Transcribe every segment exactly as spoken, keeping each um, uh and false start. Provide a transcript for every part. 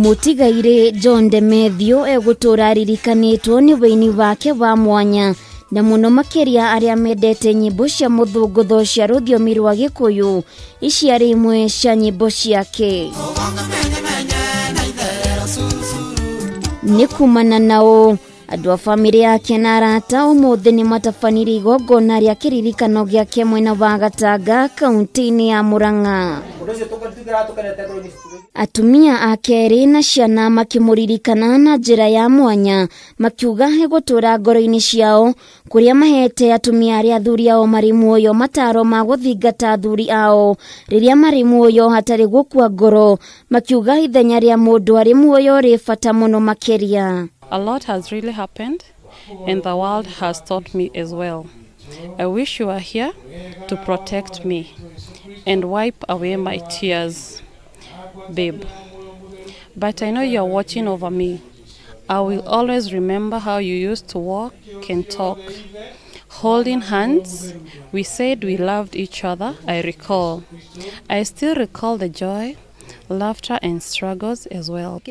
Mutigaire John Demethio egutura ririkanitwo ni wini wake wa mwanya na muno makiria aria mendete nyimbo cia muthungutho cia ruthiomi rwa Gikuyu iciari imwe cia nyimbo ciake ni kumana nao andu a family yake na arata umuthi ni matafaniri igongona ria kiririkano giake mwena wa Gatanga kaunti-ini ya Murang'a. Atumia akeri na ciana makimuririkana na njira ya mwanya makiuga hegutura ngoro-ini ciao kuria mahete atumia aria athuri ao mari muoyo mataro ma guthingata athuri ao riria mari muoyo hatari gukua ngoro makiuga ithenya ria mundu ari muoyo ri fata muno makiria. A lot has really happened and the world has taught me as well. I wish you are here to protect me and wipe away my tears, babe. But I know you are watching over me. I will always remember how you used to walk and talk. Holding hands, we said we loved each other, I recall. I still recall the joy, laughter and struggles as well.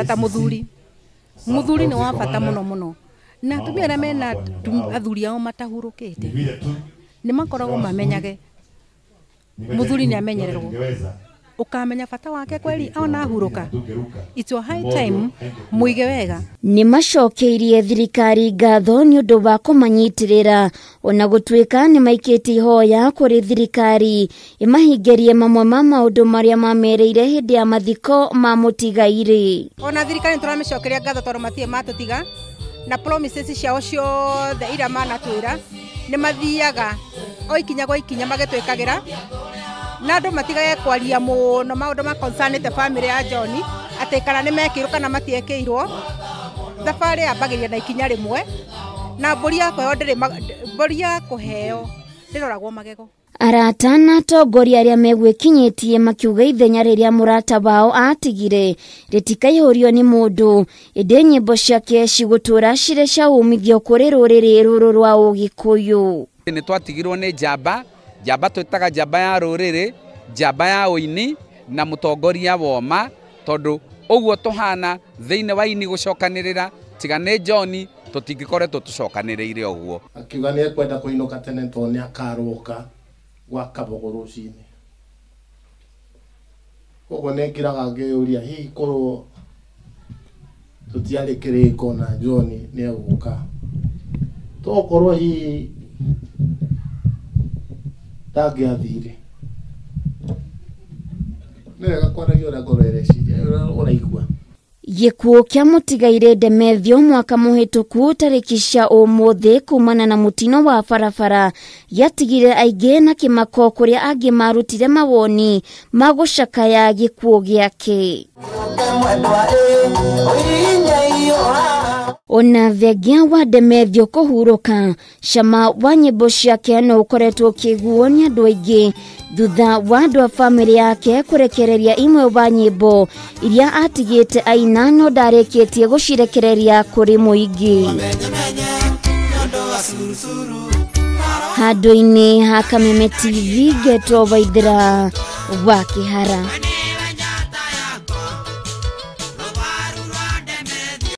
Muthuri ni wa bata muno muno na tumia na mena athuri ao matahurukite ni makoragwo mamenyage muthuri ni amenyererwo ukamenya bata wake kweli ona ahuruka. It's a high time muige wega. Ni macokeirie thirikari ngatho ni undu wa kumanyitirira ona gutwika ni maikiti hoya kuri thirikari imahingerie mamwe ma maundu maria mamereire hindi ya mathiko ma Mutigaire. Ona thirikari turamicokeria ngatho tondu matie matutiga na promises ciao ciothe ira manatwira ni mathiaga o ikinya gwa ikinya magitwikagira na andu matigage kwaria muno maundu ma concern the family ya John ati kana ni mekirwo kana matiekirwo thabari ambagiria na ikinya rimwe na mburi yako yo ndiri mburi yako heo ndiroragwo magego. Arata na atongoria aria megwikinyitie makiuga ithenya riria murata wao atigire ritikaihũrio ni mundu indi nyimbo ciake cigutura cire cia umithio kuri ruriri ruru rwa Ugikuyu. Ni twatigirwo ni njamba njamba twitaga njamba ya ruriri njamba ya uini na mutongoria woma tondu uguo tuhana thiine wa ini gucokanirira tiga ni John tutingikoretwo tucokaniriire uguo. Akiuga ni ekwenda kuinuka tene to ni akaruka gwa Kabogo rucini koguo nekiraga ngiuria hihi korwo tutiari kiriko na John ni eguka tokorwo hihi tagiathire nega kwaragia ora gorereciria uraigua. Gikuo kia Mutigaire Demethio mwaka muhituku tariki cia umuthi kumana na mutino wa barabara yatigire aige na kimako kuria angi marutire mawoni magucakaya gikuo giake. Ona vegia wa Demethio kuhuruka shama wa nyimbo ciake no ukoretwo kiguo ni andu aingi thutha wa andu a family yake kurekereria imwe wa nyimbo iria atigite aina no ndareketie gucirekereria kuri muingi. Handu-ini ha Kameme T V Geto Waithira wa Kihara.